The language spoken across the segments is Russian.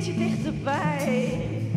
beetje dichterbij.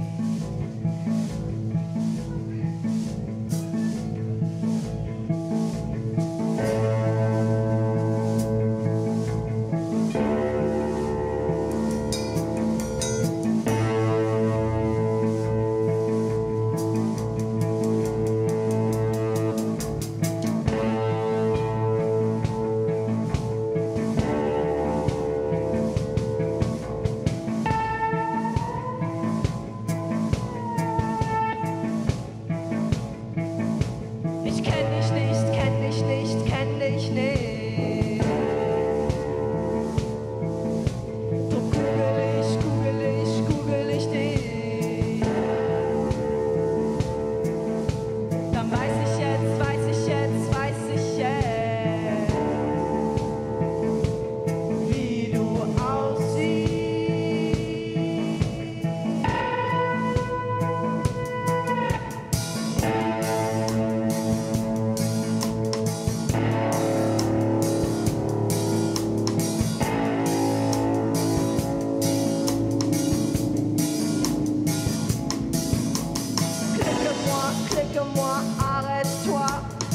Clique-moi, arrête-toi.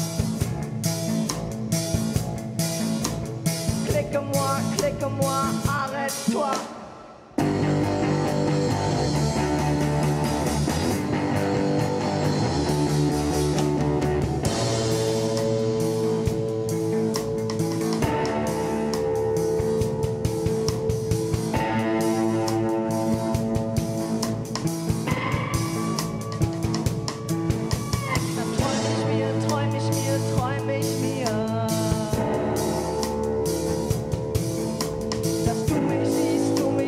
Clique-moi, clique-moi, arrête-toi. Dass du mich siehst, du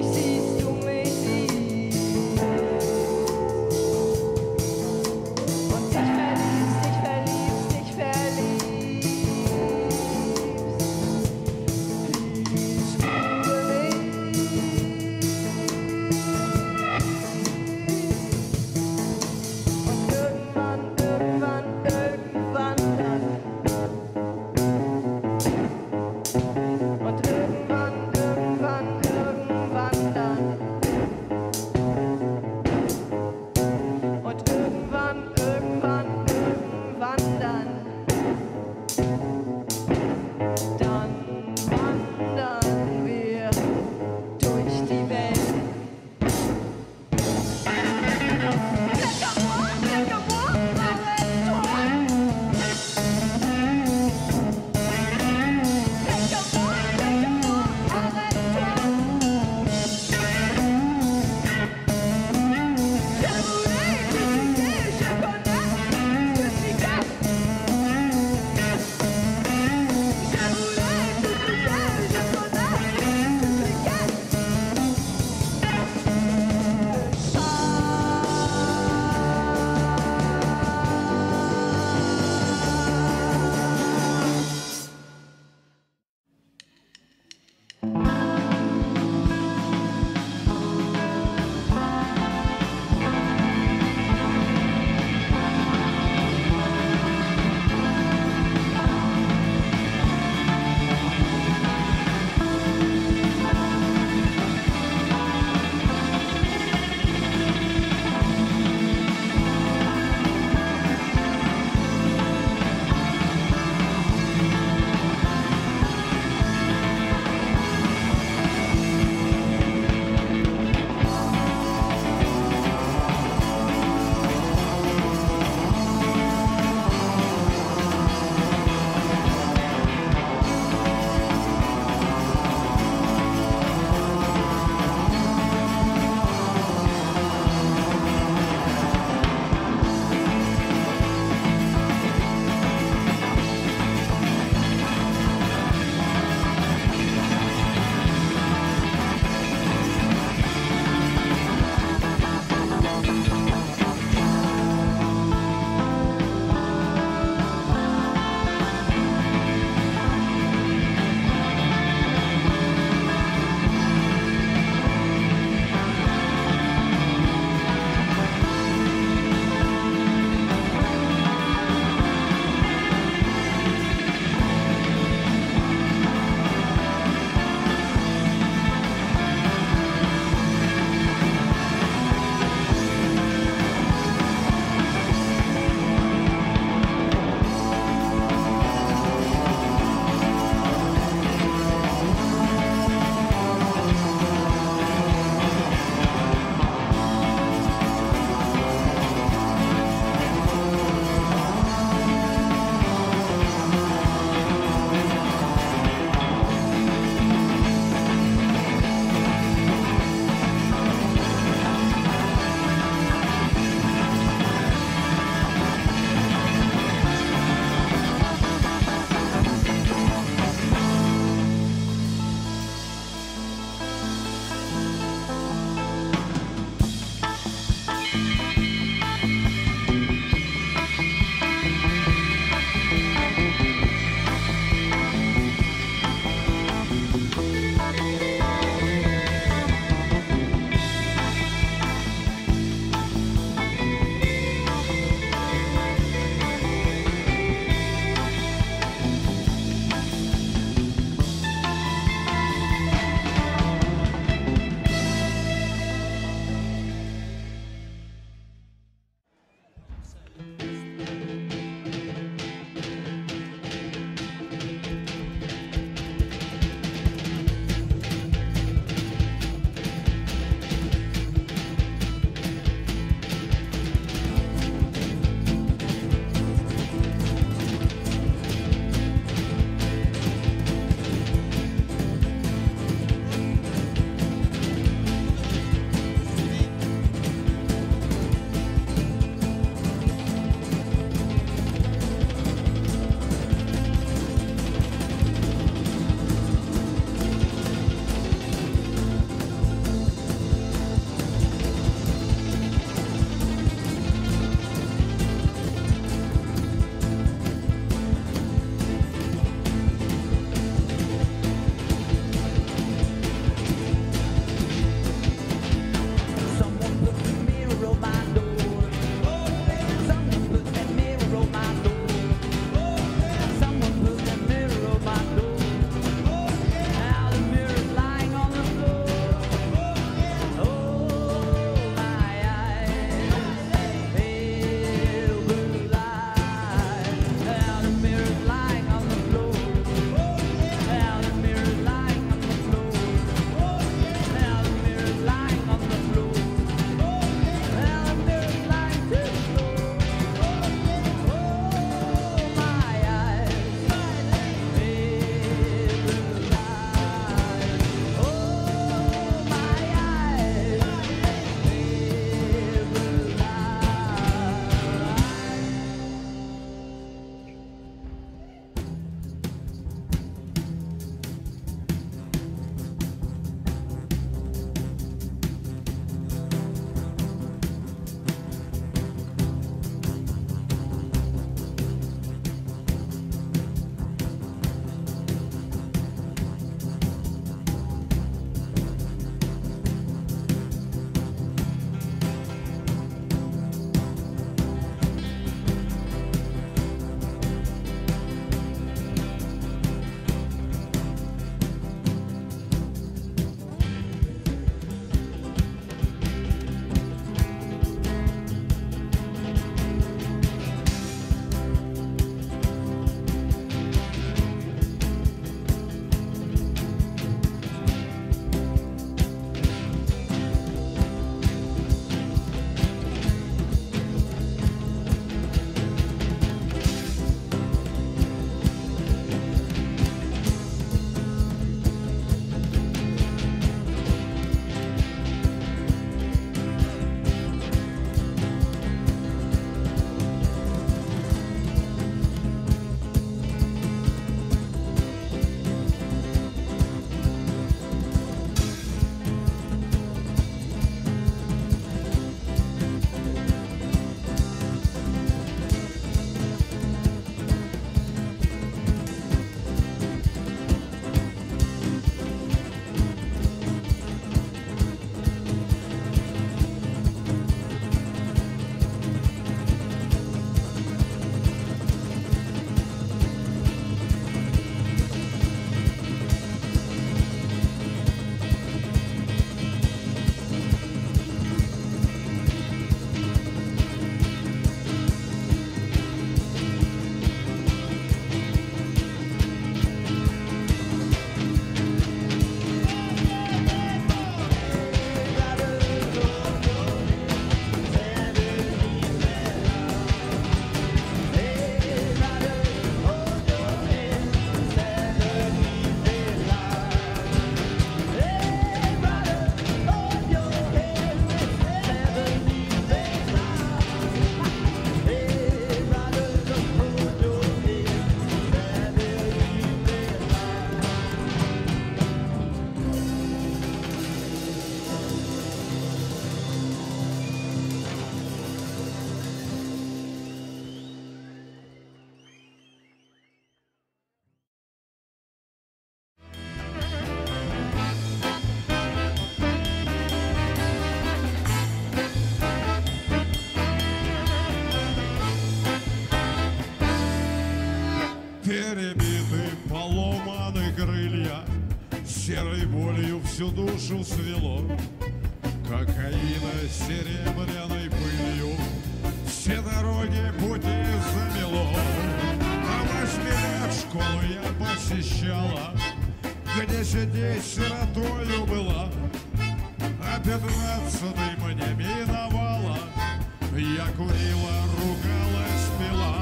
крылья, серой болью всю душу свело. Кокаина серебряной пылью все дороги пути замело. А 8 лет школу я посещала, где сидеть сиротою была, а 15-й мне миновала. Я курила, ругалась, пила.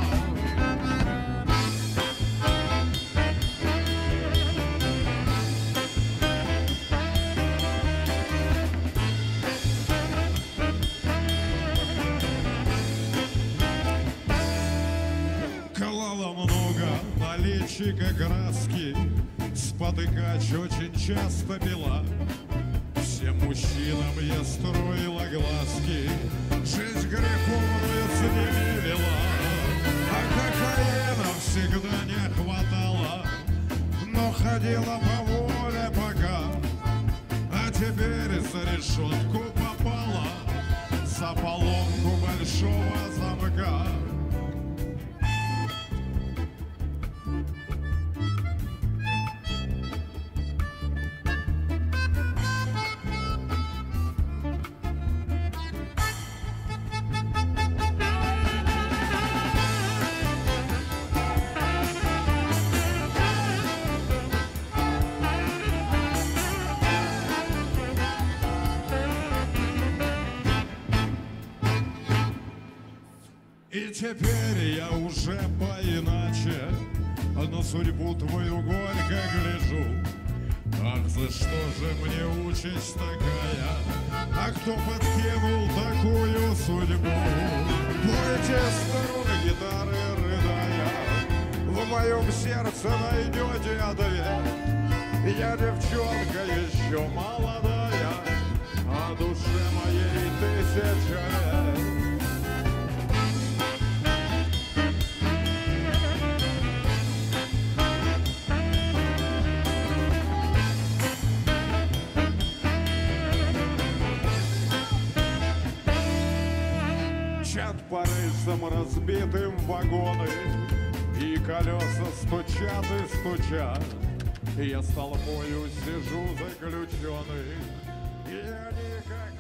Клала много на личико краски, спотыкач очень часто пила. Всем мужчинам я строила глазки, жизнь греховную с ними вела. А кокаина всегда не хватало, но ходила по воле пока. А теперь за решетку попала, за поломку большого замка. И теперь я уже поиначе на судьбу твою горько гляжу. Ах, за что же мне участь такая? А кто подкинул такую судьбу? Пойте струны гитары, рыдая, в моем сердце найдете ответ. Я девчонка еще молодая, а душе моей 1000 лет. Чат по рельсам разбитым вагоны, и колеса стучат и стучат. Я с толпою сижу заключенный, и они как